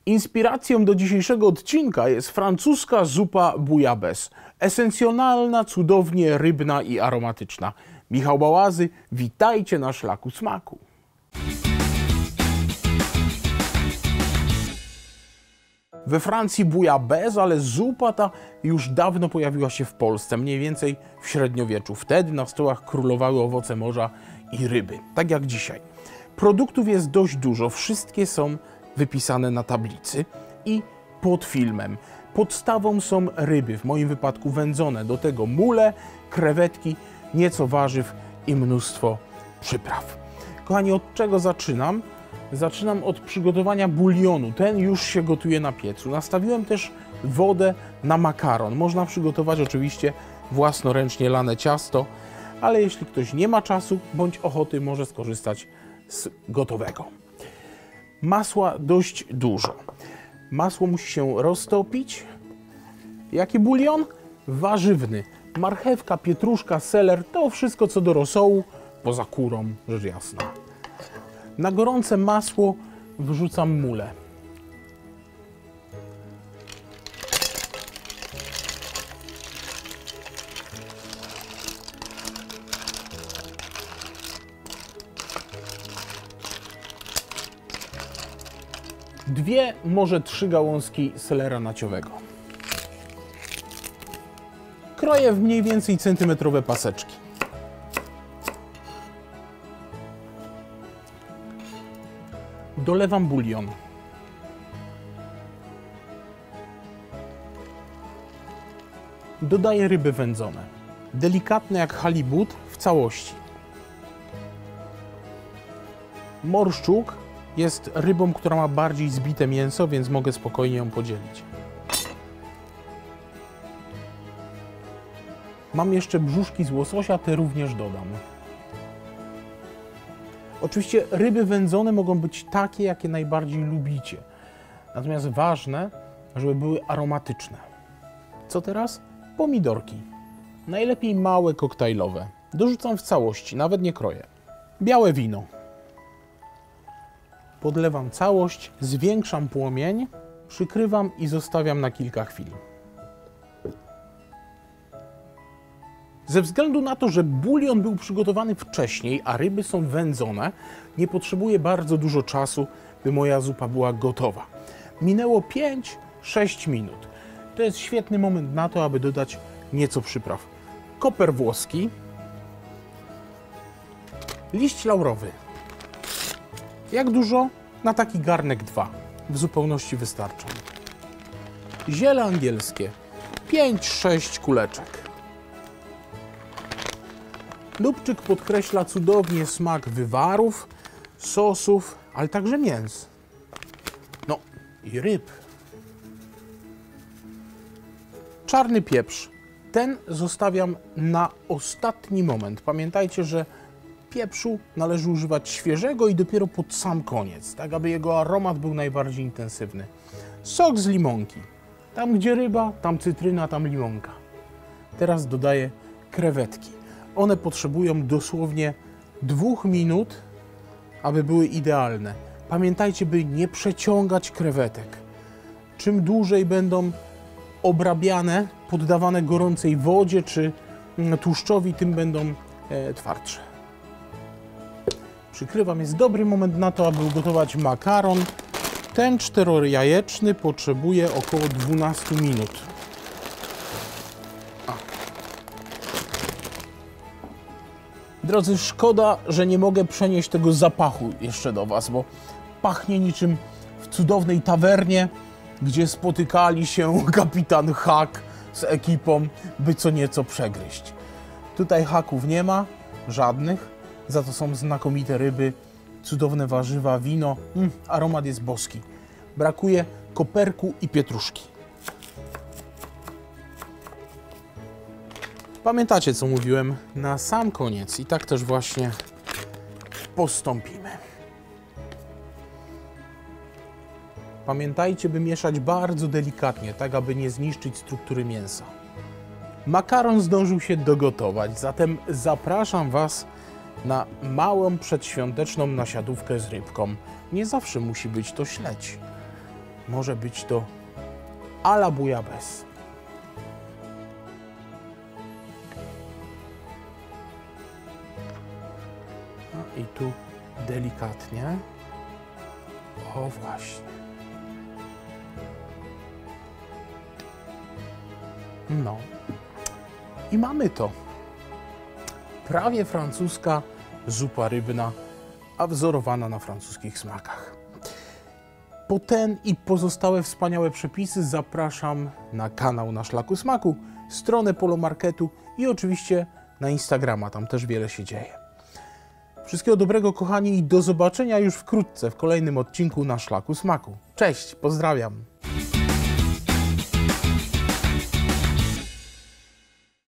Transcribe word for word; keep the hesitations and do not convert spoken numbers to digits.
Inspiracją do dzisiejszego odcinka jest francuska zupa bouillabaisse. Esencjonalna, cudownie rybna i aromatyczna. Michał Bałazy, witajcie na szlaku smaku. We Francji bouillabaisse, ale zupa ta już dawno pojawiła się w Polsce, mniej więcej w średniowieczu. Wtedy na stołach królowały owoce morza i ryby, tak jak dzisiaj. Produktów jest dość dużo, wszystkie są wypisane na tablicy i pod filmem. Podstawą są ryby, w moim wypadku wędzone, do tego mule, krewetki, nieco warzyw i mnóstwo przypraw. Kochani, od czego zaczynam? Zaczynam od przygotowania bulionu. Ten już się gotuje na piecu. Nastawiłem też wodę na makaron. Można przygotować oczywiście własnoręcznie lane ciasto, ale jeśli ktoś nie ma czasu bądź ochoty, może skorzystać z gotowego. Masła dość dużo. Masło musi się roztopić. Jaki bulion? Warzywny. Marchewka, pietruszka, seler, to wszystko co do rosołu, poza kurą, rzecz jasna. Na gorące masło wrzucam mulę. Dwie, może trzy gałązki selera naciowego. Kroję w mniej więcej centymetrowe paseczki. Dolewam bulion. Dodaję ryby wędzone. Delikatne jak halibut w całości. Morszczuk jest rybą, która ma bardziej zbite mięso, więc mogę spokojnie ją podzielić. Mam jeszcze brzuszki z łososia, te również dodam. Oczywiście ryby wędzone mogą być takie, jakie najbardziej lubicie. Natomiast ważne, żeby były aromatyczne. Co teraz? Pomidorki. Najlepiej małe, koktajlowe. Dorzucam w całości, nawet nie kroję. Białe wino. Podlewam całość, zwiększam płomień, przykrywam i zostawiam na kilka chwil. Ze względu na to, że bulion był przygotowany wcześniej, a ryby są wędzone, nie potrzebuję bardzo dużo czasu, by moja zupa była gotowa. Minęło pięć sześć minut. To jest świetny moment na to, aby dodać nieco przypraw. Koper włoski, liść laurowy. Jak dużo? Na taki garnek dwa. W zupełności wystarczą. Ziele angielskie. pięć sześć kuleczek. Lubczyk podkreśla cudownie smak wywarów, sosów, ale także mięs. No i ryb. Czarny pieprz. Ten zostawiam na ostatni moment. Pamiętajcie, że pieprzu należy używać świeżego i dopiero pod sam koniec, tak aby jego aromat był najbardziej intensywny. Sok z limonki. Tam gdzie ryba, tam cytryna, tam limonka. Teraz dodaję krewetki. One potrzebują dosłownie dwóch minut, aby były idealne. Pamiętajcie, by nie przeciągać krewetek. Czym dłużej będą obrabiane, poddawane gorącej wodzie czy tłuszczowi, tym będą e, twardsze. Przykrywam, jest dobry moment na to, aby ugotować makaron. Ten czterojajeczny potrzebuje około dwunastu minut. A. Drodzy, szkoda, że nie mogę przenieść tego zapachu jeszcze do Was, bo pachnie niczym w cudownej tawernie, gdzie spotykali się kapitan Hak z ekipą, by co nieco przegryźć. Tutaj haków nie ma, żadnych. Za to są znakomite ryby, cudowne warzywa, wino. Mm, aromat jest boski. Brakuje koperku i pietruszki. Pamiętacie, co mówiłem na sam koniec i tak też właśnie postąpimy. Pamiętajcie, by mieszać bardzo delikatnie, tak aby nie zniszczyć struktury mięsa. Makaron zdążył się dogotować, zatem zapraszam Was na małą przedświąteczną nasiadówkę z rybką. Nie zawsze musi być to śledź. może być to à la bouillabaisse. No i tu delikatnie. O właśnie. No. I mamy to. Prawie francuska zupa rybna, a wzorowana na francuskich smakach. Po ten i pozostałe wspaniałe przepisy zapraszam na kanał Na Szlaku Smaku, stronę Polomarketu i oczywiście na Instagrama, tam też wiele się dzieje. Wszystkiego dobrego, kochani, i do zobaczenia już wkrótce w kolejnym odcinku Na Szlaku Smaku. Cześć, pozdrawiam!